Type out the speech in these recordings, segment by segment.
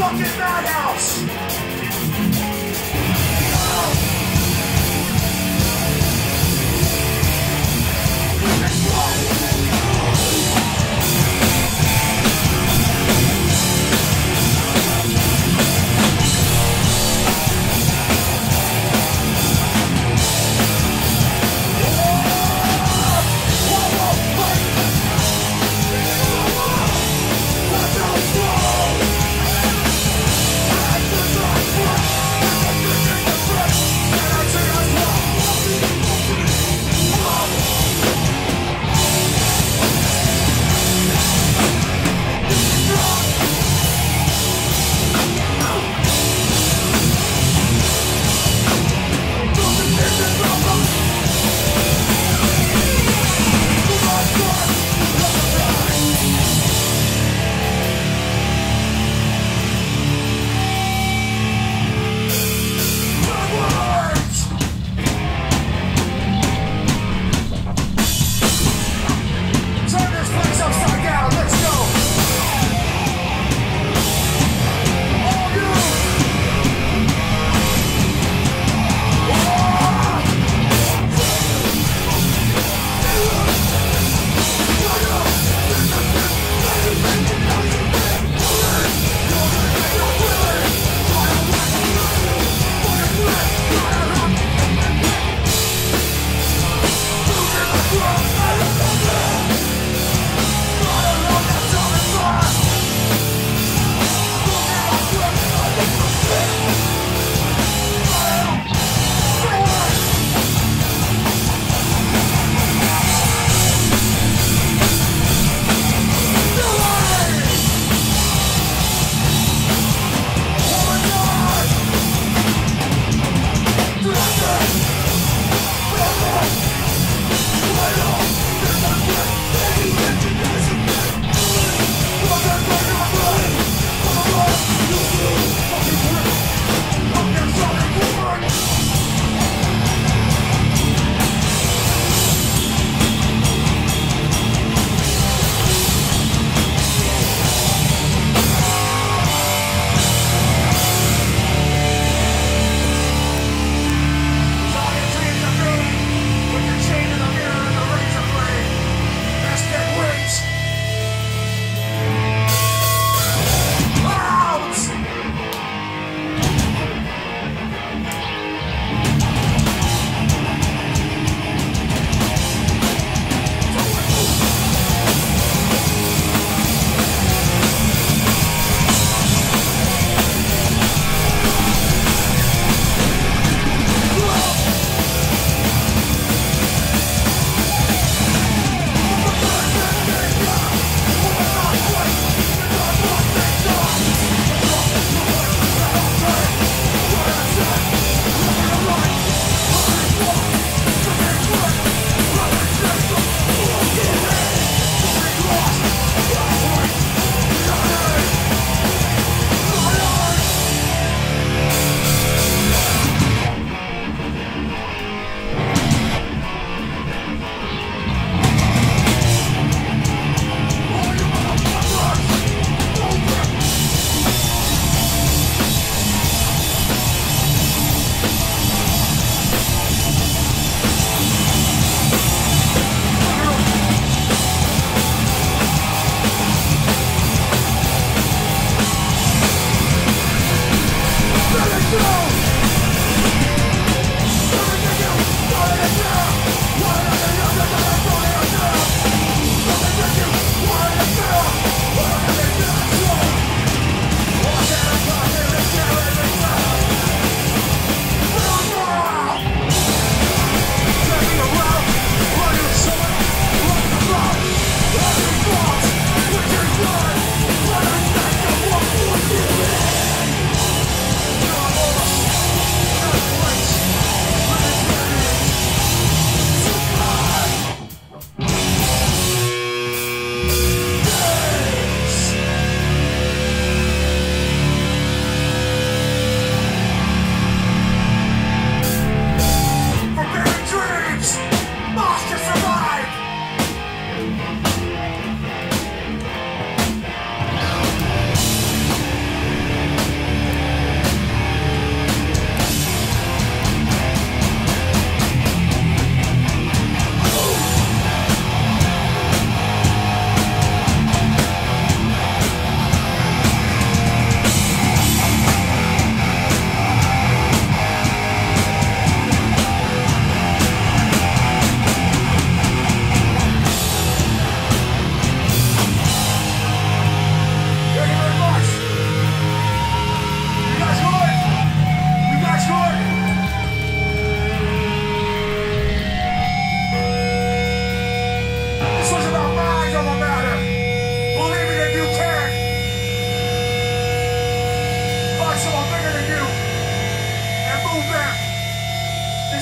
fucking madhouse!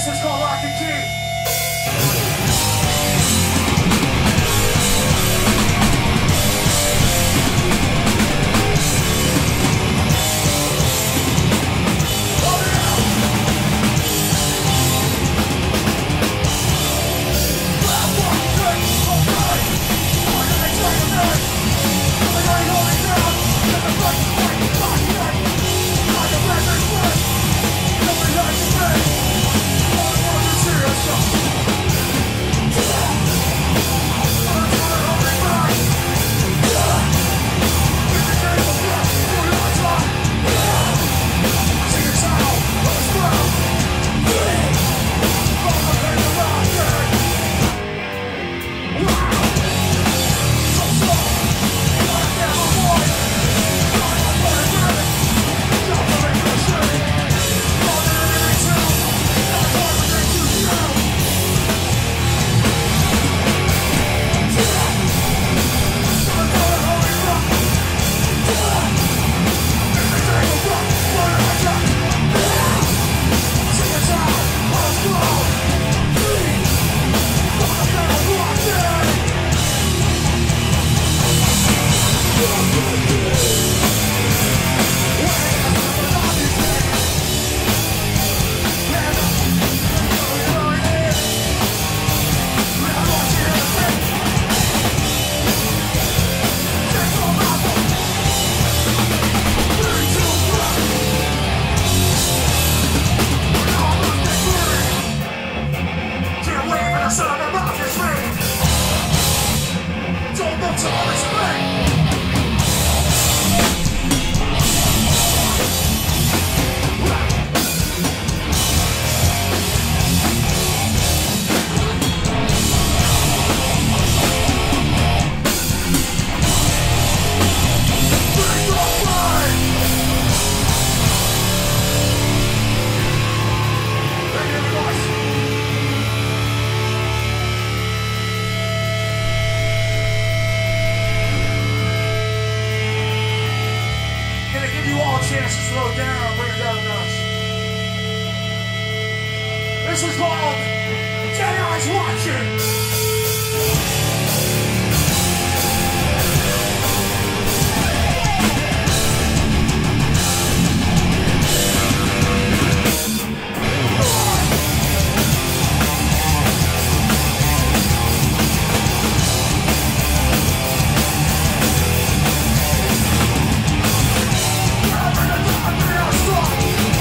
This is called Lock and Key. Chance to slow down, bring it down a notch. This is called Dead Eyes Watching.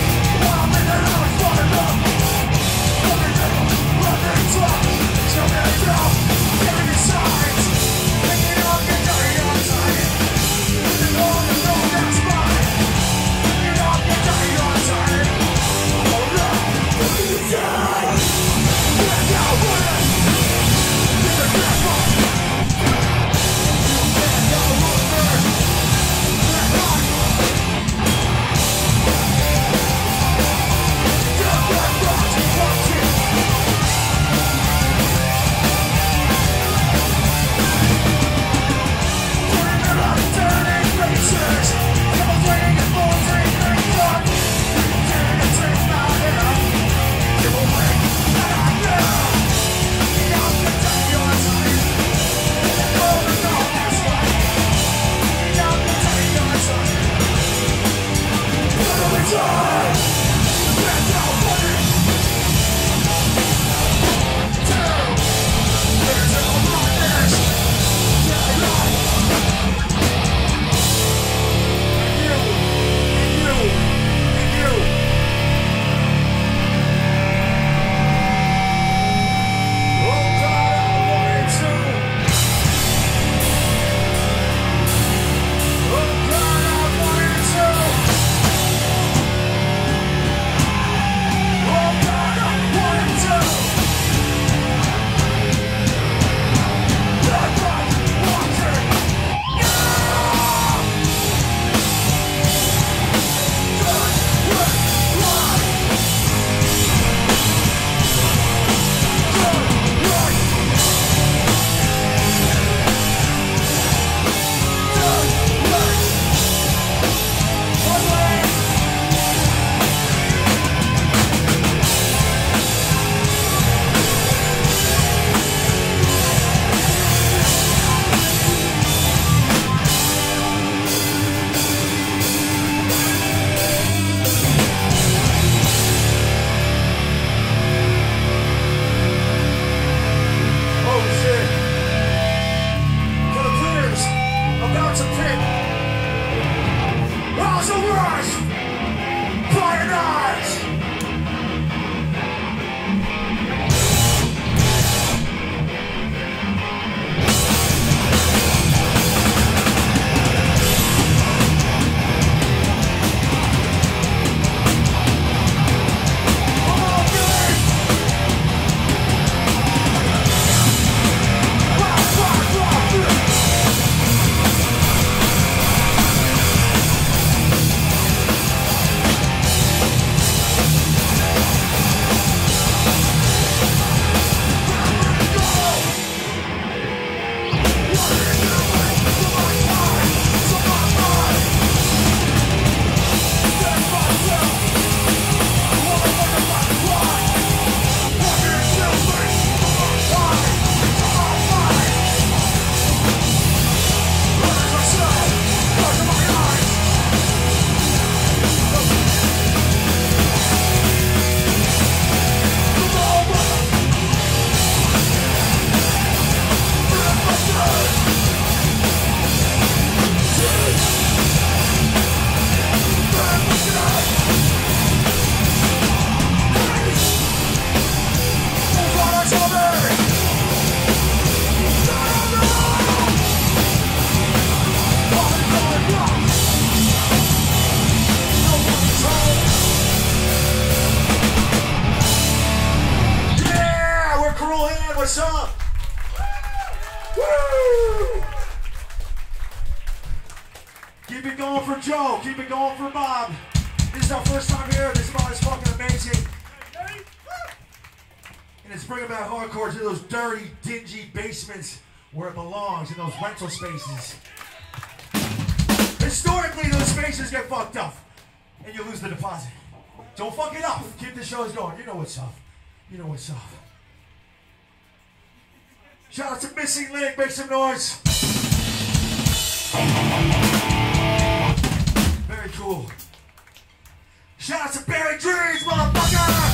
So what's up? Woo! Keep it going for Joe. Keep it going for Bob. This is our first time here. This spot is fucking amazing. And it's bringing back hardcore to those dirty, dingy basements where it belongs, in those rental spaces. Historically, those spaces get fucked up, and you lose the deposit. Don't fuck it up. Keep the shows going. You know what's up. You know what's up. Shout out to Missing Link. Make some noise. Very cool. Shout out to Barry Dreams, motherfucker!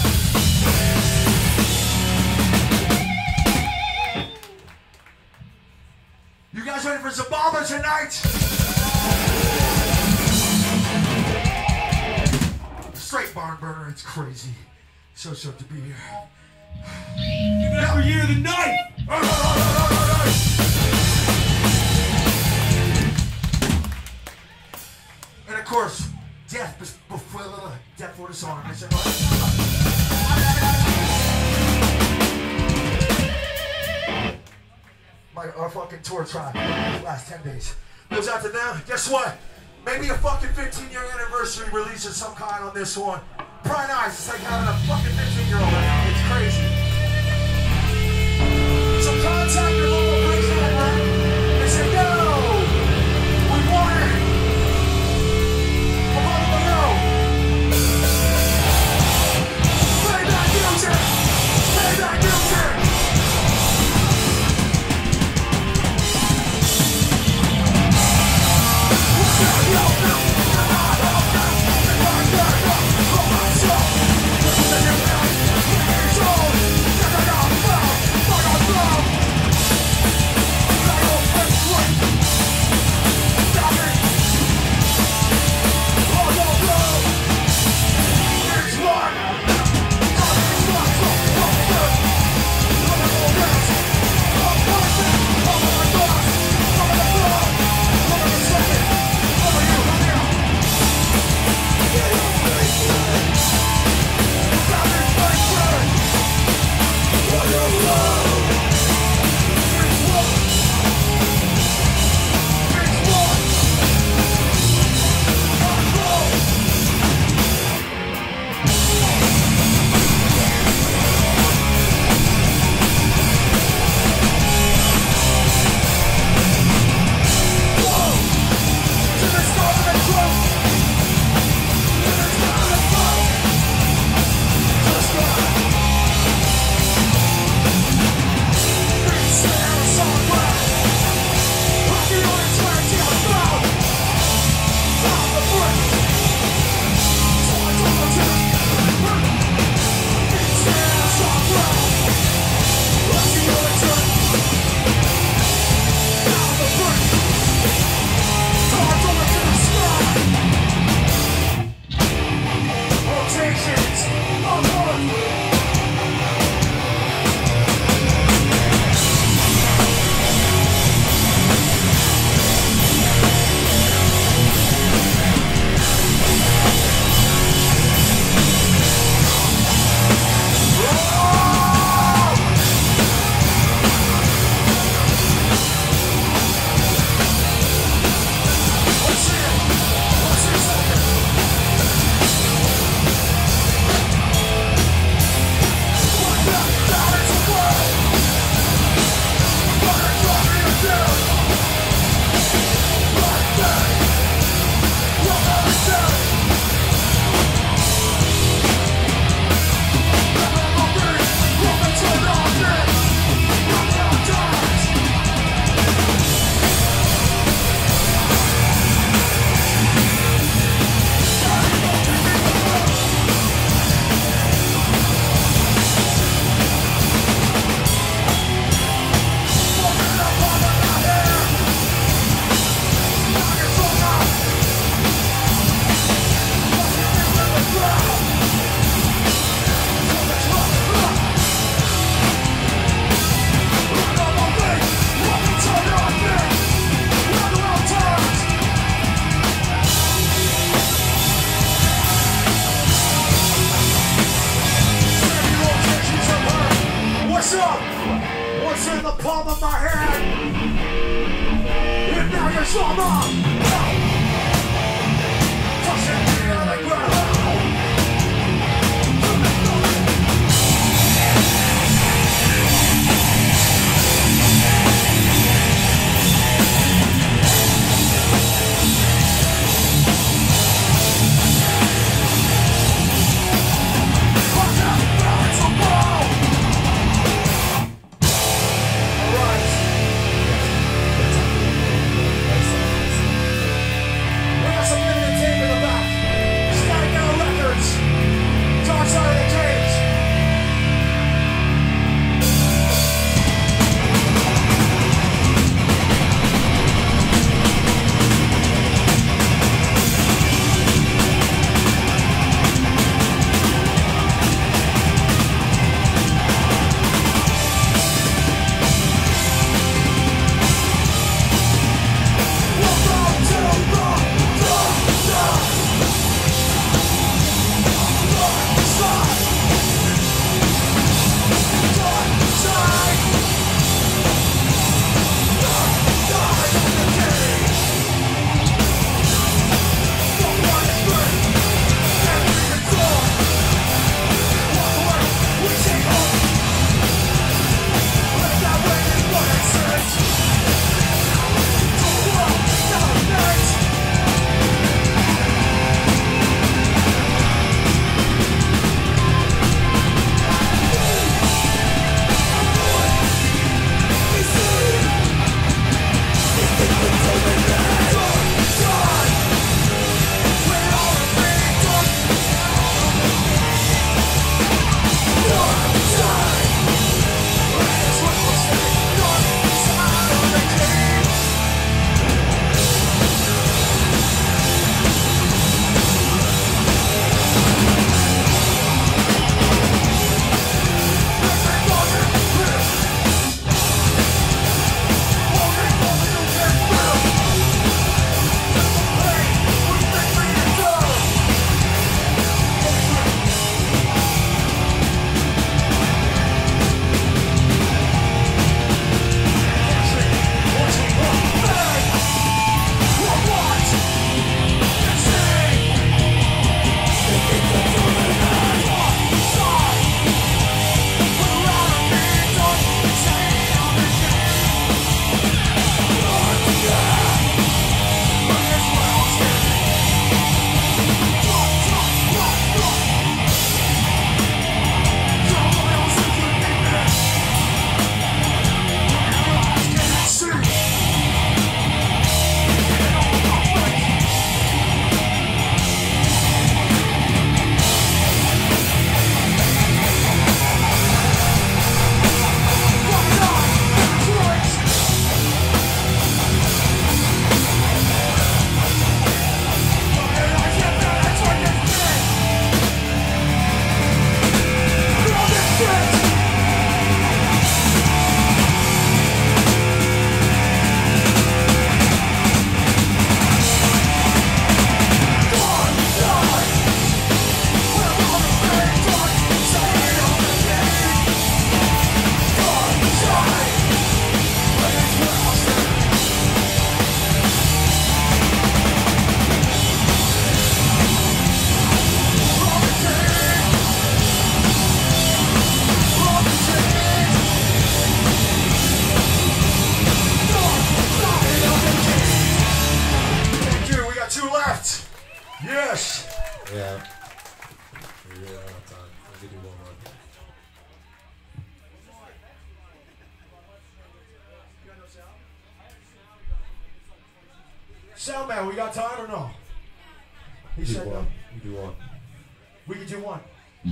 You guys ready for Zababa tonight? Straight barn burner, it's crazy. So stoked to be here. Give it up for you tonight! And of course, death for dishonor. Our fucking tour track last 10 days. Goes out to them. Guess what? Maybe a fucking 15-year anniversary release of some kind on this one. Probably nice. It's like having a fucking 15-year-old right now. It's crazy. So contact your local police network and say, yo, we want it. Above and below. Play that music. Play that music. Yo, What's in the palm of my hand? And now you're trauma. Pushing me on the ground. Sound man, we got time or no? He said no. We do one. We can do one.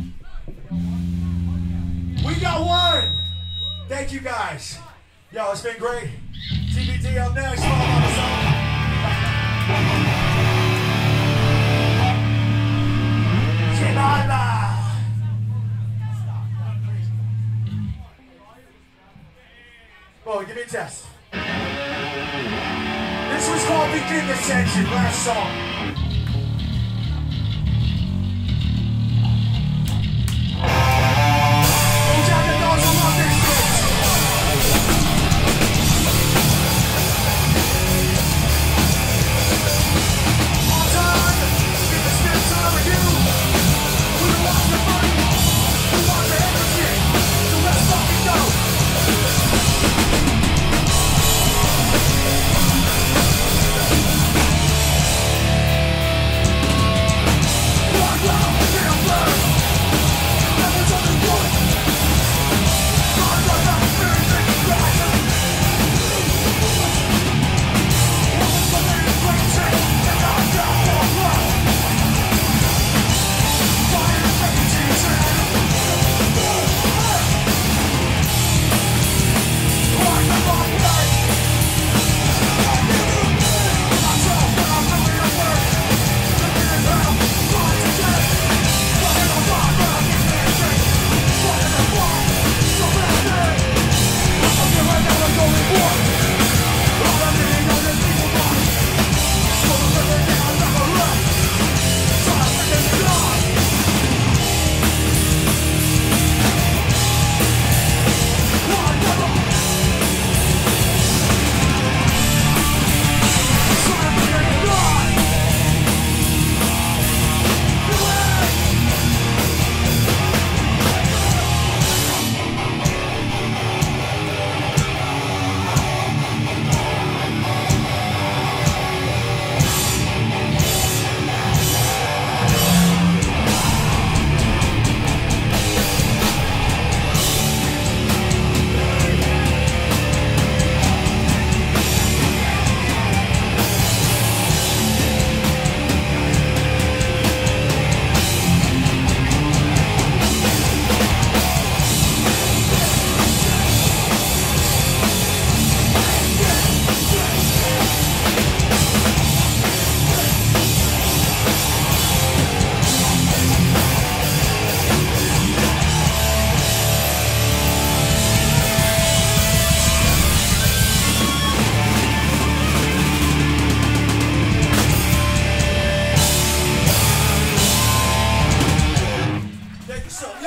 We got one! Thank you guys. Yo, it's been great. TBD up next. Follow on the song. Oh, give me a test. This was called Begin Ascension, last song. Oh, Jack and Dogs, I love this shit.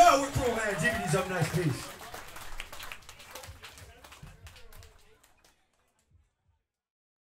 Yo, we're cool, man. Jiggity's up next. Peace.